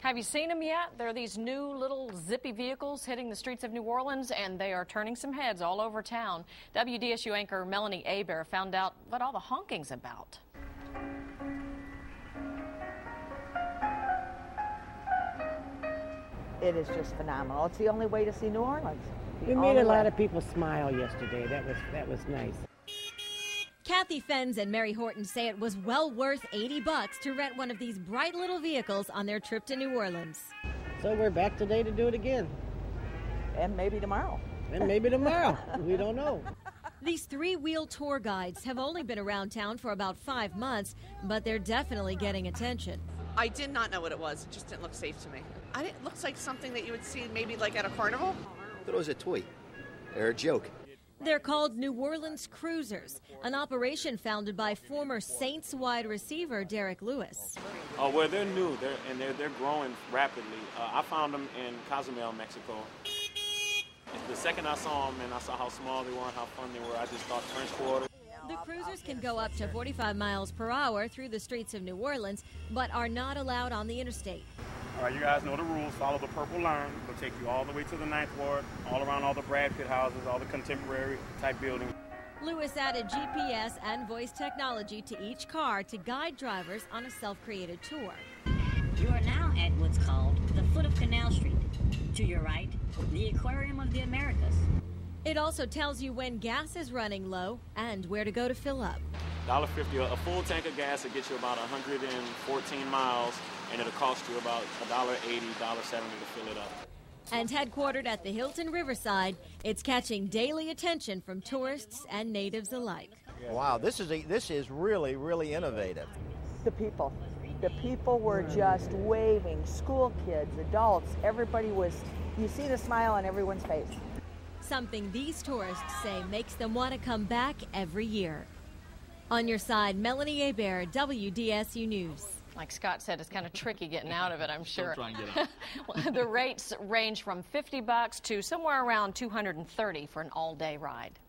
Have you seen them yet? There are these new little zippy vehicles hitting the streets of New Orleans, and they are turning some heads all over town. WDSU anchor Melanie Hebert found out what all the honking's about. It is just phenomenal. It's the only way to see New Orleans. We made a lot of people smile yesterday. That was nice. Kathy Fenns and Mary Horton say it was well worth $80 to rent one of these bright little vehicles on their trip to New Orleans. So we're back today to do it again. And maybe tomorrow. And maybe tomorrow. We don't know. These three-wheel tour guides have only been around town for about 5 months, but they're definitely getting attention. I did not know what it was. It just didn't look safe to me. It looks like something that you would see maybe like at a carnival. I thought it was a toy or a joke. They're called New Orleans Cruisers, an operation founded by former Saints wide receiver Derek Lewis. Well, they're new, they're growing rapidly. I found them in Cozumel, Mexico. The second I saw them and I saw how small they were and how fun they were, I just thought French Quarter. The cruisers can go up to 45 miles per hour through the streets of New Orleans, but are not allowed on the interstate. All right, you guys know the rules. Follow the purple line. It'll take you all the way to the 9th Ward, all around all the Brad Pitt houses, all the contemporary type buildings. Lewis added GPS and voice technology to each car to guide drivers on a self-created tour. You are now at what's called the foot of Canal Street. To your right, the Aquarium of the Americas. It also tells you when gas is running low and where to go to fill up. $1.50, a full tank of gas will get you about 114 miles, and it'll cost you about $1.80, $1.70 to fill it up. And headquartered at the Hilton Riverside, it's catching daily attention from tourists and natives alike. Wow, this is really, really innovative. The people were just waving. School kids, adults, everybody was, you see the smile on everyone's face. Something these tourists say makes them want to come back every year. On your side, Melanie Hebert, WDSU News. Like Scott said, it's kind of tricky getting out of it, I'm sure. Don't try and get Well, the rates range from $50 to somewhere around $230 for an all-day ride.